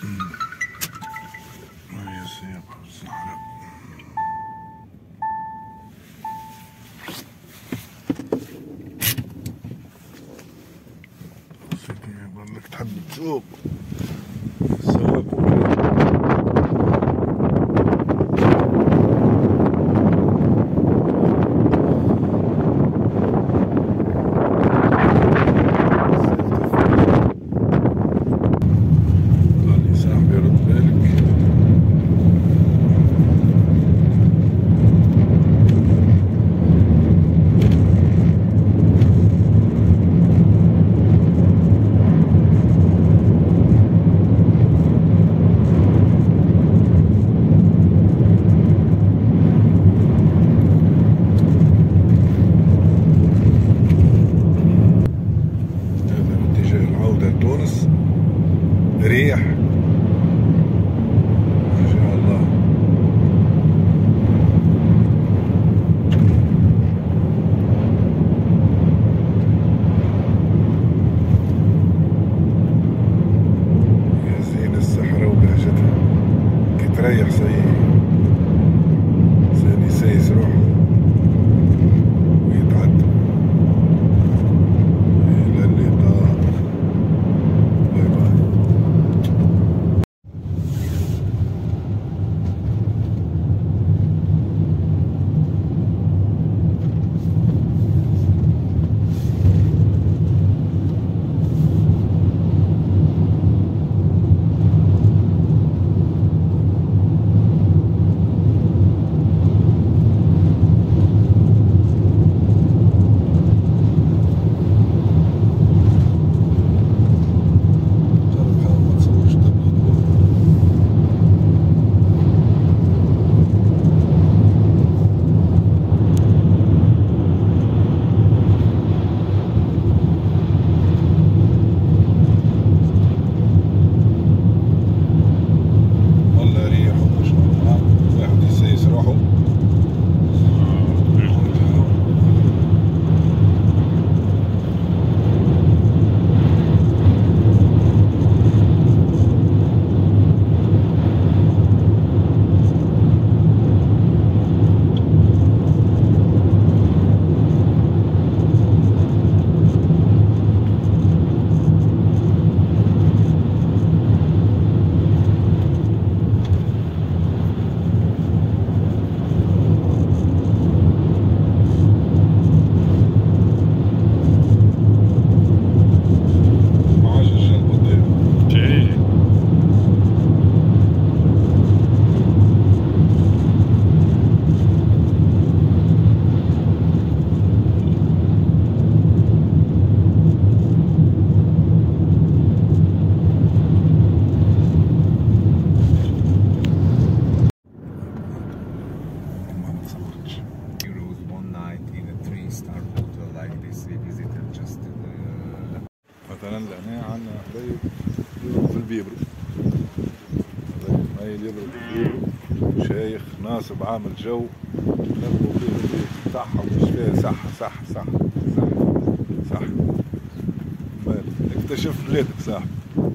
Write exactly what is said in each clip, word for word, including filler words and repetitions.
هي سياقة الصحراء. يقول لك تحب تسوق سواق ريح ما شاء الله. يا زين الصحراء وبهجتها كي تريح سي سي يسيس روحه ويتعدى. إلى اللقاء. باي باي. مثلا لهنا عندنا حبايب يضربوا في البيبرو. هاي اللي يضرب البيبرو شيخ ناصب عامل جو نضربوا فيه صح ومش فيها صح صح صح صح صح. اكتشف بلادك صاحبي.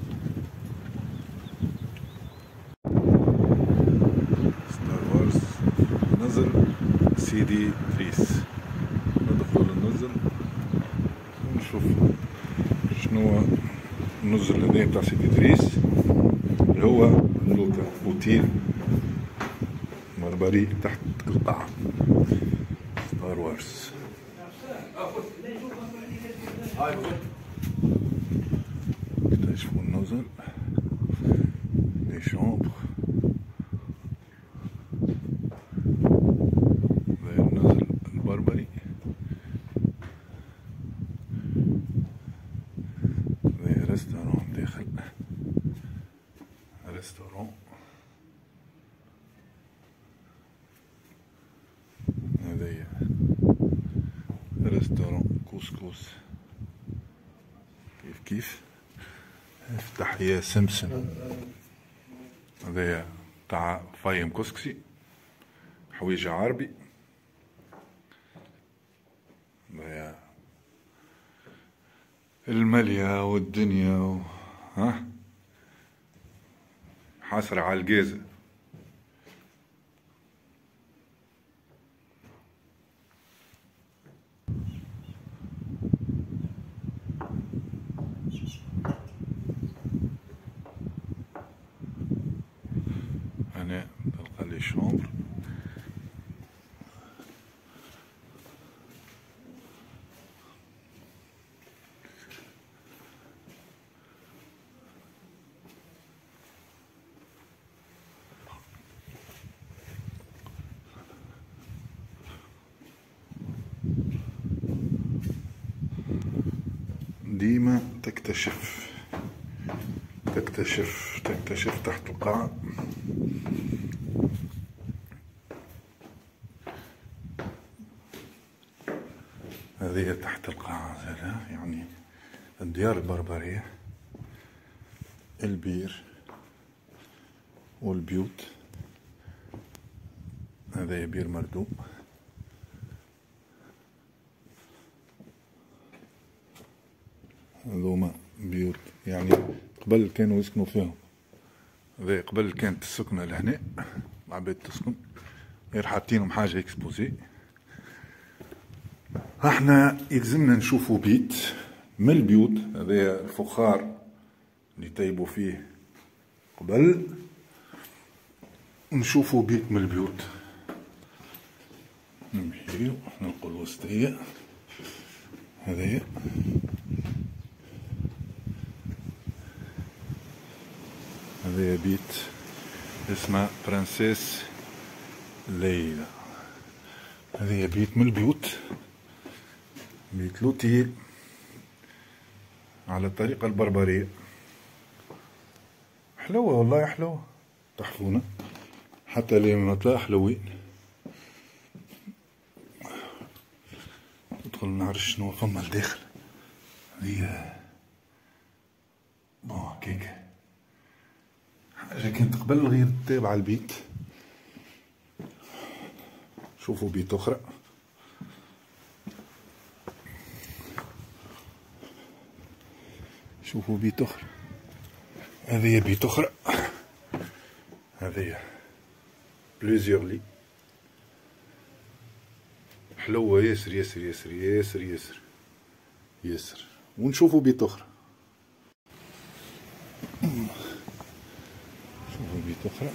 ستار وارز نزل سيدي ادريس. ندخل النزل ونشوف شنو النزل هذا بتاع سيدي ادريس اللي هو لوكا اوتيل بربري تحت القاعة. ستار وارز اكتشفوا النزل لي شامبر. النزل البربري ريستوران داخل ريستوران. هذايا ريستوران كوسكوس كيف كيف. افتح يا سمسم. هذايا تاع فايم كسكسي حويجة عربي. هذايا المالية والدنيا و... ها حاصرة على الجازة. هنا تلقى لي شومبر. ديما تكتشف تكتشف تكتشف تحت القاع. هذه تحت القاع هذا يعني الديار البربرية، البير والبيوت. هذا بير مردوم. هذوما بيوت يعني قبل كانوا يسكنوا فيهم. هذا قبل كانت السكنة لهنا، العباد تسكن غير حاطينهم حاجة اكسبوزي. احنا يلزمنا نشوفوا بيت من البيوت. هذا الفخار اللي طيبوا فيه قبل، نشوفوا بيت من البيوت. نمشيو نلقوا الوسطية. هذايا هذايا بيت اسمه برنسيس ليلى. هذايا بيت من البيوت، بيت لوتيل على الطريقة البربرية. حلوة والله حلوة، تحفونة حتى اللي مطلع حلوين. ندخل نعرف شنو فما لداخل. هي بون هكاك حاجة كانت قبل غير تابعة البيت. شوفوا بيت أخرى. شوفوا بيت أخرى. هذه بيت أخرى. هذه بليزيور لي. حلوة ياسر ياسر ياسر ياسر ياسر ياسر. ونشوفوا بيت أخرى. شوفوا بيت أخرى.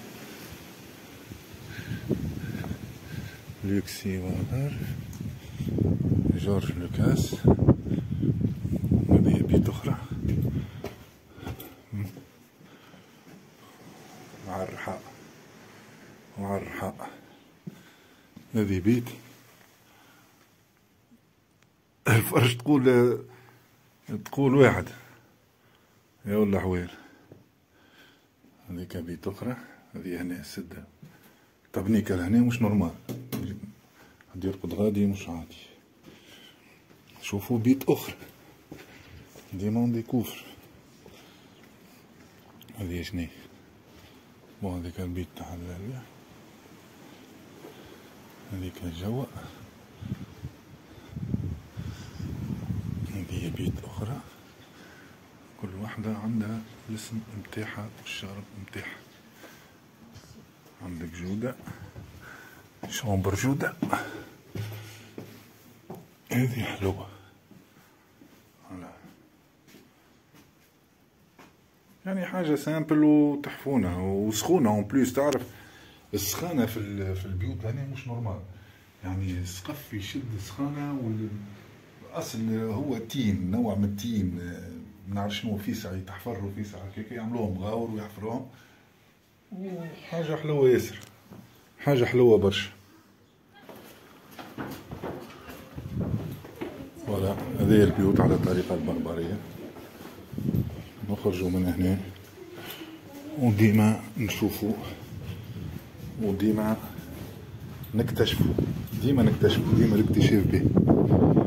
لوكسي وغار جورج لوكاس. هذه بيت أخرى مع الرحاء مع الرحاء. هذه بيت الفرش تقول تقول واحد يا ولا حوير. هذيك بيت أخرى. هذه هنا السدة تبنيكة لهنا مش نورمال، حد يرقد غادي مش عادي. شوفوا بيت أخرى ديمون ديكوفر. هذه شني؟ بون هذيك البيت تاع العليا. هذيك الجو. هذه بيت أخرى، كل واحدة عندها الاسم متاعها والشارب متاعها. عندك جودة، شومبر جودة. هذه حلوة يعني حاجة سامبل وتحفونة وسخونة اون بليس. تعرف السخانة في في البيوت هنا مش نورمال، يعني السقف يشد سخانة. والأصل هو تين، نوع من التين، منعرف شنو فيسع يتحفروا فيسع هكاك يعملوهم مغاور ويحفروهم. حاجة حلوة ياسر، حاجة حلوة برشا. فوالا هذه البيوت على الطريقة البربرية. نخرجوا من هنا وديما نشوفوا وديما نكتشفوا، ديما نكتشفوا، ديما الاكتشاف به.